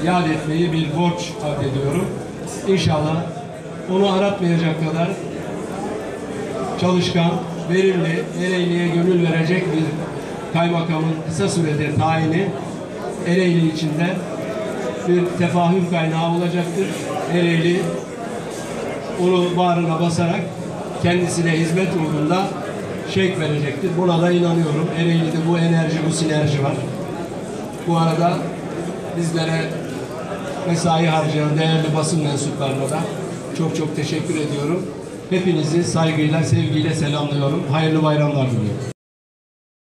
yad etmeyi bir borç addediyorum. İnşallah onu aratmayacak kadar çalışkan, verimli, Ereğli'ye gönül verecek bir kaymakamın kısa sürede tayini Ereğli içinde bir tefahür kaynağı olacaktır. Ereğli onu bağrına basarak kendisine hizmet uğrunda şevk verecektir. Buna da inanıyorum. Ereğli'de bu enerji, bu sinerji var. Bu arada bizlere mesai harcayan değerli basın mensuplarına da çok çok teşekkür ediyorum. Hepinizi saygıyla, sevgiyle selamlıyorum. Hayırlı bayramlar diliyorum.